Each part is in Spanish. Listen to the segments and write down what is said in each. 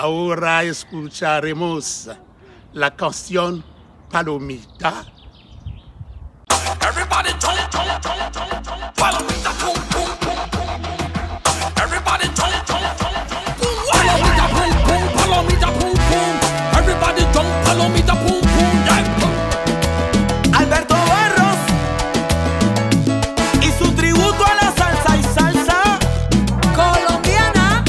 Ahora escucharemos la canción Palomita. Everybody jump, jump, jump, jump, jump. Palomita, boom, boom, boom, boom. Everybody jump, jump, jump, jump. Palomita, boom, boom, palomita, boom, boom. Everybody jump, palomita, boom, boom. Yeah. Alberto Barros y su tributo a la salsa y salsa colombiana.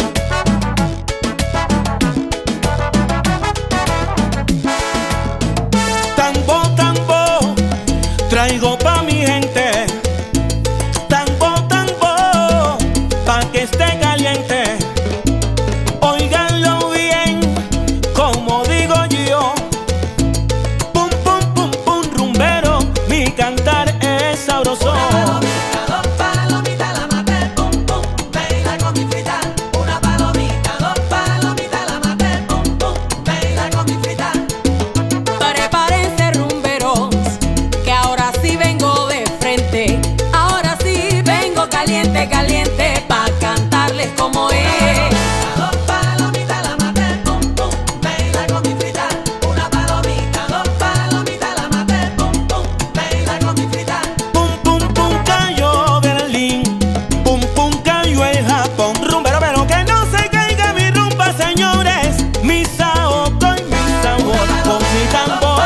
Tambo, tambo, traigo pa' mi gente. Tambo, tambo, pa' que esté caliente. Óiganlo bien, como digo yo. Pum, pum, pum, pum, rumbero, mi cantar es sabroso. Una palomita, la maté, pum, pum, baila con mi frita. Una palomita, dos palomitas, la maté, pum, pum, baila con mi frita. Prepárense rumberos, que ahora sí vengo de frente. Ahora sí vengo caliente, caliente, pa' cantarles como es. Dos palomitas, la maté, pum, pum, baila con mi frita. Una palomita, dos palomitas, la maté, pum, pum, baila con mi frita. Pum, pum, pum, cayó Berlín. Pum, pum, cayó el Japón. Rumbero, pero que no se caiga mi rumba, señores. Mi saoco y mi sabor con mi tambor.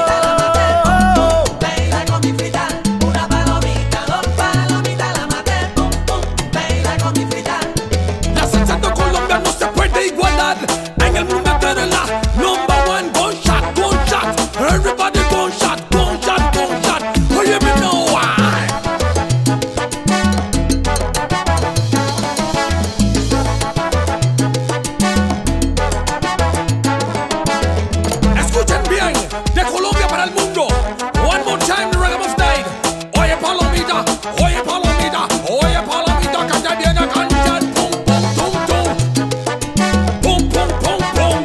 Baila con mi frita. Una palomita, dos palomitas, la maté, pum, pum, baila con mi frita. La salsa de Colombia no se puede igualar. En el mundo entero es la number one. Gunshot, gunshot. Everybody gunshot, gunshot, gunshot. Oye, me know why. Escuchen bien, de Colombia para el mundo. One more time, the Reggae State. Oye, palomita, oye, palomita, oye, palomita, que ya viene a cantar. Pum, pum, tum, tum. Pum, pum, pum, pum.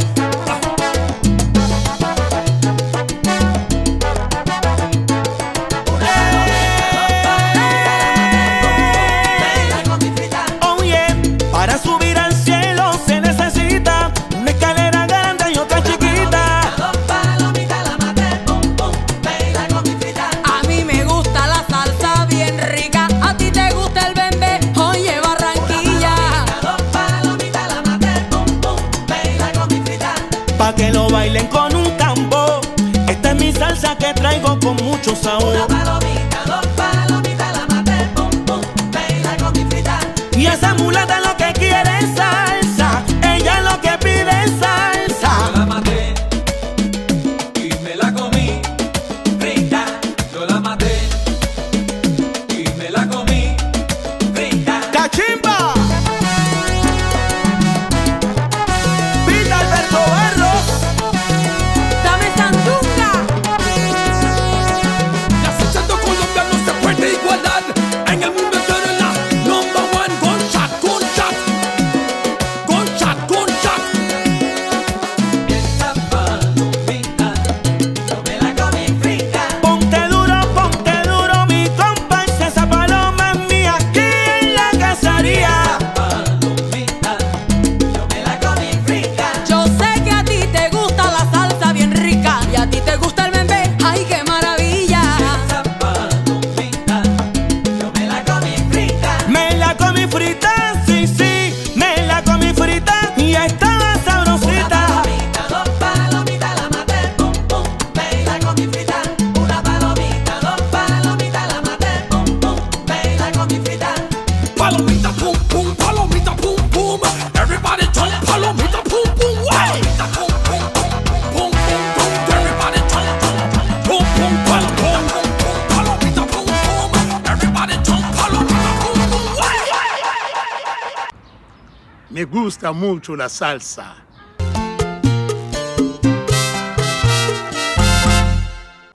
Baila con mi frita. Oye, para subir al cielo se necesita una escalera grande y otra chiquita. Dos palomitas, la maté, pum, pum, baila con mi frita. A mí me gusta la salsa bien rica, a ti te gusta el bembé, oye Barranquilla. Dos palomitas, la maté, pum, pum, baila con mi frita. Pa' que lo bailen con un tambor. Esta es mi salsa que traigo con mucho sabor. Una palomita, dos palomitas, la maté, pum, pum, baila con mi frita. Y esa mulata lo que quiere es salsa. Ella lo que pide es salsa. La maté y me la comí frita. Yo la maté y me la comí frita. ¡Cachimba! ¡Pita Alberto Barros! Dame sandunga. La salsa de Colombia no se puede igualar. En el mundo entero es la number one. Gunshot, gunshot. Gunshot, gunshot. Esa palomita Yo me la comí frita. Ponte duro, mi compa. Esa paloma es mía aquí en la cacería. palomita. Yo me la comí frita. Yo sé que a ti te gusta la salsa bien rica y a ti te gusta el bembé, ay qué maravilla. Esa palomita. Yo me la comí frita. Me la comí frita, sí, sí. Me la comí frita y estaba sabrosita. Dos palomitas, la maté, pum, pum, baila con mi frita. Una palomita, dos palomitas, la maté, pum, pum, baila con mi frita. Palomita, pum, pum, palomita, pum, pum. Everybody jump, palomita, pum, pum. Palomita, pum, pum, pum, pum, pum. Everybody jump, jump, jump. Pum, pum, pum, pum, pum. Palomita, pum, pum. Everybody jump, palomita, pum, pum. Me gusta mucho la salsa.